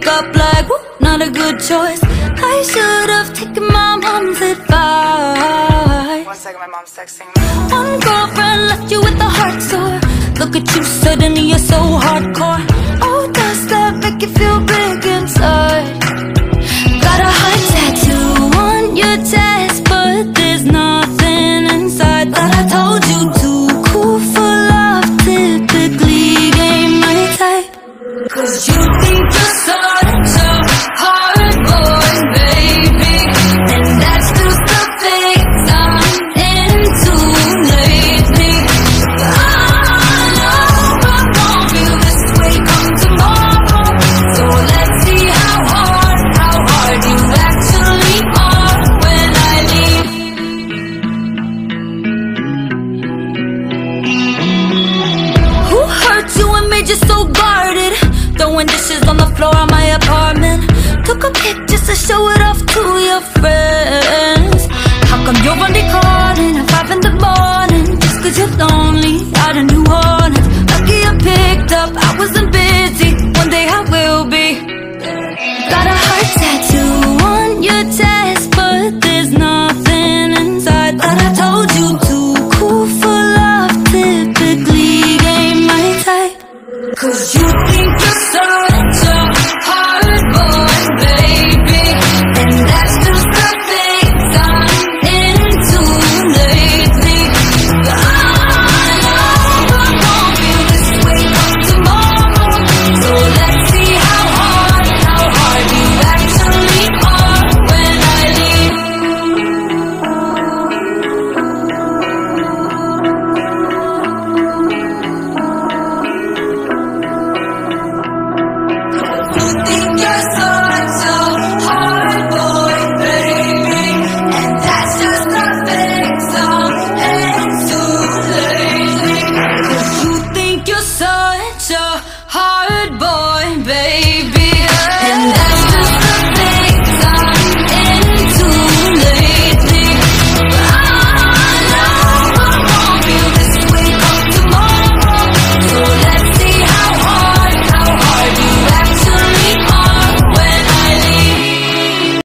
woke up like, whoop, not a good choice. I should have taken my mom's advice. 1 second, my mom's texting me. One girlfriend left you with a heart sore. Look at you, suddenly you're so hardcore. Oh, does that make you feel big inside? Got a heart tattoo on your chest, but there's nothing inside. Thought I told you, too cool for love, typically ain't my type. Cause you think you're such a hard boy, baby, and that's just the things I'm into lately. I know I won't feel this way come tomorrow, so let's see how hard you actually are when I leave. Who hurt you and made you so guarded? Throwing dishes on the floor of my apartment. Took a pic just to show it off to your friends. How come you're only calling at 5 in the morning? Just cause you're lonely out in New Orleans. Lucky I picked up, I wasn't busy. One day I will be.